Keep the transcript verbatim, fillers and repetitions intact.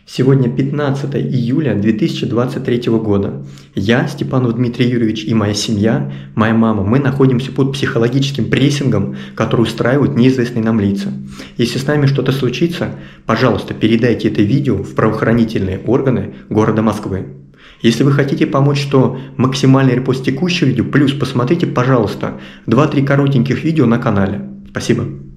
Сегодня пятнадцатое июля две тысячи двадцать третьего года. Я, Степанов Дмитрий Юрьевич, и моя семья, моя мама, мы находимся под психологическим прессингом, который устраивают неизвестные нам лица. Если с нами что-то случится, пожалуйста, передайте это видео в правоохранительные органы города Москвы. Если вы хотите помочь, то максимальный репост текущего видео, плюс посмотрите, пожалуйста, два-три коротеньких видео на канале. Спасибо.